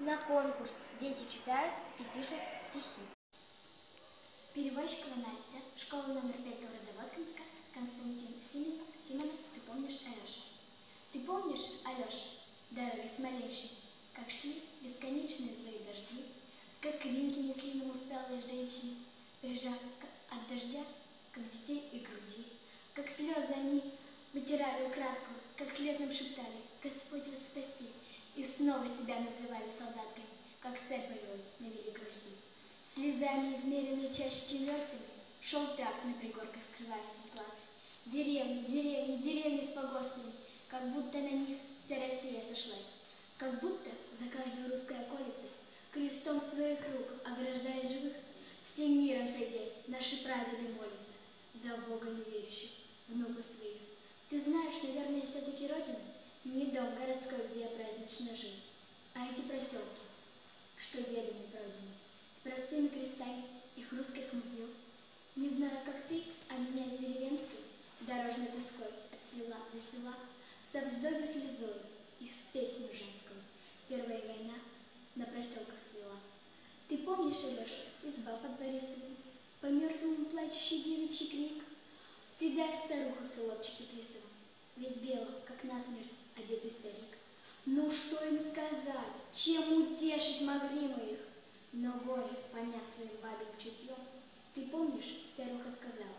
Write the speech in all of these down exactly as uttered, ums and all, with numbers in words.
На конкурс дети читают и пишут стихи. Переводчикова Настя, школа номер пять города Воткинска, Константин Симонов. Симонов, ты помнишь Алеша? Ты помнишь, Алеша, дороги Смоленщины, как шли бесконечные злые дожди, как кринки несли нам усталые женщины, прижав от дождя, как детей и груди, как слезы они вытирали украдку, как след нам шептали: Господь вас спаси, и снова себя называли солдатками, как степь повелась на Великой Руси. Слезами, измеренные чаще, чем звездами, шел тракт на пригорках, скрываясь из глаз. Деревни, деревни, деревни с погостами, как будто на них вся Россия сошлась, как будто за каждую русской околицей крестом своих рук, ограждая живых, всем миром сойдясь, наши прадеды молятся за Бога неверующих, внуков своих. Ты знаешь, наверное, все-таки родину, не дом городской, где я празднично жил, а эти проселки, что дедами пройдены, с простыми крестами их русских могил. Не знаю, как ты, а меня с деревенской дорожной доской от села до села со вздохи слезой их с песню женскую первая война на проселках свела. Ты помнишь, Алеша, изба под Борисовым, по мертвому плачущий девичий крик, седая старуха в солопчике плясала, весь белый, как насмерть одетый старик. Ну что им сказать, чем утешить могли мы их? Но горе, поняв своим бабьим чутьем, ты помнишь, старуха сказала: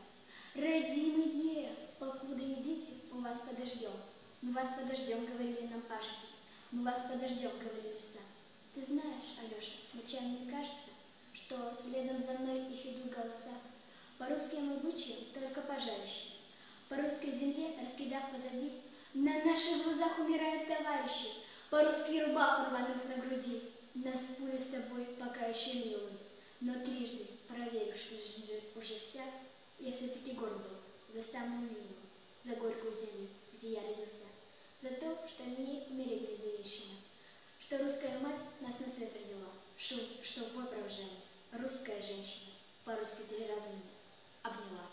родимые, покуда едите, мы вас подождем. Мы вас подождем, говорили нам пашки, мы вас подождем, говорили леса. Ты знаешь, Алеша, ночами мне кажется, что следом за мной их идут голоса, по русским обычаям только пожарищи, по русской земле, раскидав позади, на наших глазах умирают товарищи, по русский рубаху рванув на груди. Нас пули с тобой пока еще милуют, но трижды, проверив, что жизнь уже вся, я все-таки горд был за самую милую, за горькую землю, где я родился, за то, что мне умереть не завещено, что русская мать нас на свет родила, что в бой провожалась русская женщина, по-русски три раза меня обняла.